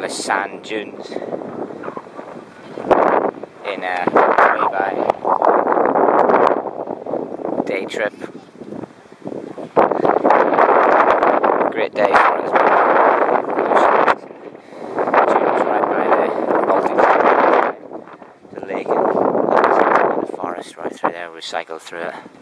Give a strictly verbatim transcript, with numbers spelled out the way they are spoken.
the sand dunes in uh, Łeba. Day trip. Great day for us. Dunes right by the Baltic, the lake, and the forest right through there. We cycled through it.